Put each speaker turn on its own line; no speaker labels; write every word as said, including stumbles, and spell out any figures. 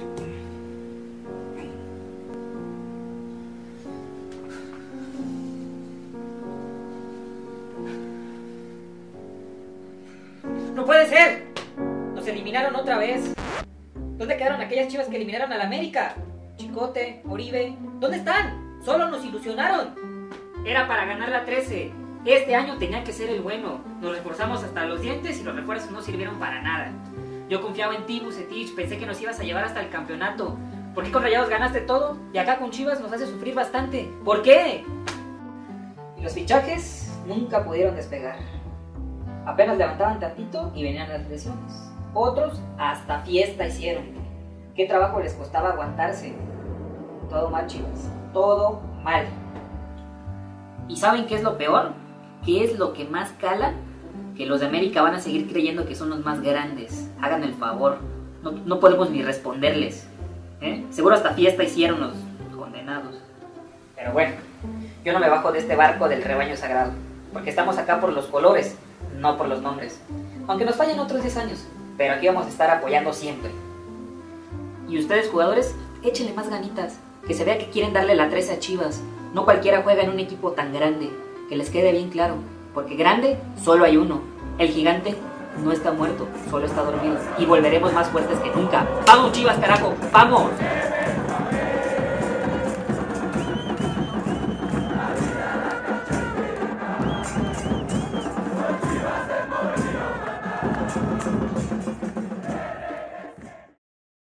¡No puede ser! Nos eliminaron otra vez. ¿Dónde quedaron aquellas Chivas que eliminaron al América? Chicote, Oribe, ¿dónde están? Solo nos ilusionaron. Era para ganar la trece. Este año tenía que ser el bueno. Nos reforzamos hasta los dientes y los refuerzos no sirvieron para nada. Yo confiaba en ti, Bucetich. Pensé que nos ibas a llevar hasta el campeonato. ¿Por qué con Rayados ganaste todo? Y acá con Chivas nos hace sufrir bastante. ¿Por qué? Y los fichajes nunca pudieron despegar. Apenas levantaban tantito y venían las lesiones. Otros hasta fiesta hicieron. ¿Qué trabajo les costaba aguantarse? Todo mal, Chivas. Todo mal. ¿Y saben qué es lo peor? ¿Qué es lo que más cala? Que los de América van a seguir creyendo que son los más grandes. Hagan el favor. No, no podemos ni responderles. ¿Eh? Seguro hasta fiesta hicieron los condenados. Pero bueno, yo no me bajo de este barco del rebaño sagrado. Porque estamos acá por los colores, no por los nombres. Aunque nos fallen otros diez años. Pero aquí vamos a estar apoyando siempre. Y ustedes, jugadores, échenle más ganitas. Que se vea que quieren darle la trece a Chivas. No cualquiera juega en un equipo tan grande. Que les quede bien claro. Porque grande, solo hay uno. El gigante no está muerto, solo está dormido. Y volveremos más fuertes que nunca. ¡Vamos, Chivas, carajo! ¡Vamos!